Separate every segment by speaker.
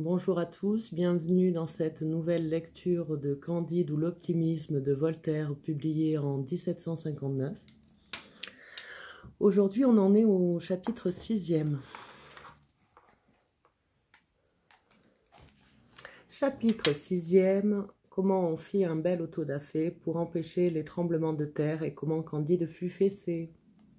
Speaker 1: Bonjour à tous, bienvenue dans cette nouvelle lecture de Candide ou l'optimisme de Voltaire, publiée en 1759. Aujourd'hui, on en est au chapitre 6e. Chapitre 6e, comment on fit un bel auto-da-fé pour empêcher les tremblements de terre et comment Candide fut fessé.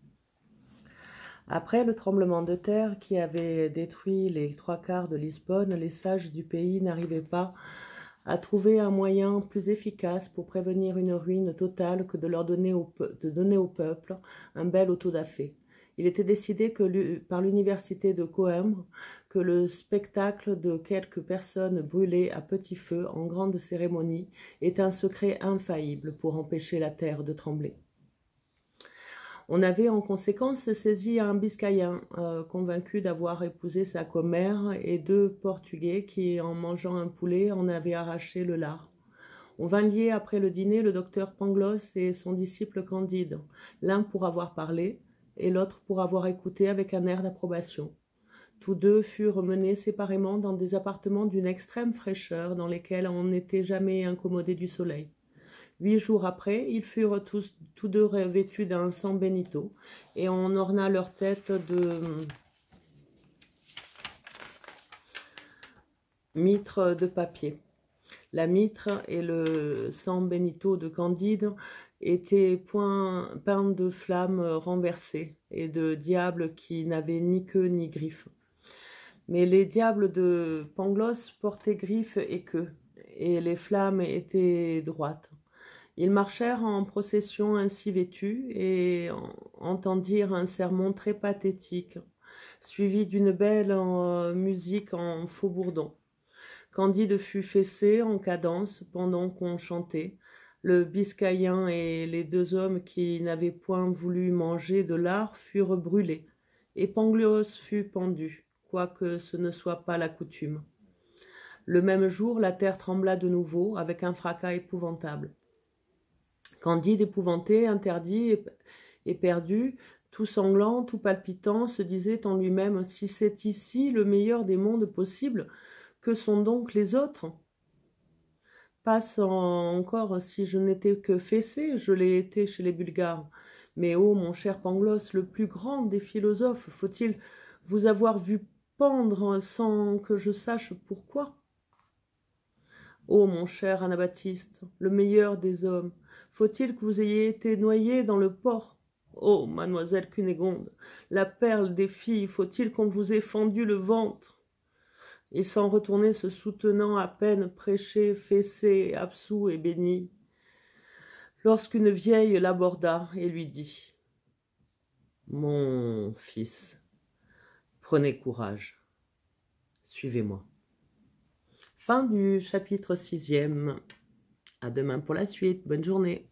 Speaker 1: Après le tremblement de terre qui avait détruit les 3/4 de Lisbonne, les sages du pays n'arrivaient pas à trouver un moyen plus efficace pour prévenir une ruine totale que de donner au peuple un bel auto-da-fé. Il était décidé par l'université de Coimbra que le spectacle de quelques personnes brûlées à petit feu en grande cérémonie est un secret infaillible pour empêcher la terre de trembler. On avait en conséquence saisi un Biscayen, convaincu d'avoir épousé sa commère, et 2 Portugais qui, en mangeant un poulet, en avaient arraché le lard. On vint lier après le dîner le docteur Pangloss et son disciple Candide, l'un pour avoir parlé et l'autre pour avoir écouté avec un air d'approbation. Tous 2 furent menés séparément dans des appartements d'une extrême fraîcheur dans lesquels on n'était jamais incommodé du soleil. 8 jours après, ils furent tous 2 revêtus d'un San Benito, et on orna leur tête de mitre de papier. La mitre et le San Benito de Candide étaient peints de flammes renversées et de diables qui n'avaient ni queue ni griffes. Mais les diables de Pangloss portaient griffes et queue, et les flammes étaient droites. Ils marchèrent en procession ainsi vêtus et entendirent un sermon très pathétique, suivi d'une belle musique en faux-bourdon. Candide fut fessé en cadence pendant qu'on chantait. Le Biscayen et les 2 hommes qui n'avaient point voulu manger de lard furent brûlés, et Pangloss fut pendu, quoique ce ne soit pas la coutume. Le même jour, la terre trembla de nouveau, avec un fracas épouvantable. Candide, épouvanté, interdit et perdu, tout sanglant, tout palpitant, se disait en lui-même « Si c'est ici le meilleur des mondes possibles, que sont donc les autres ? Passe encore, si je n'étais que fessé, je l'ai été chez les Bulgares. Mais ô mon cher Pangloss, le plus grand des philosophes, faut-il vous avoir vu pendre sans que je sache pourquoi ? Ô mon cher Anabaptiste, le meilleur des hommes, faut-il que vous ayez été noyé dans le port? Ô mademoiselle Cunégonde, la perle des filles, faut-il qu'on vous ait fendu le ventre? Et sans retourner se soutenant à peine prêché, fessé, absous et béni, lorsqu'une vieille l'aborda et lui dit « Mon fils, prenez courage, suivez-moi. » Fin du chapitre 6e. À demain pour la suite. Bonne journée.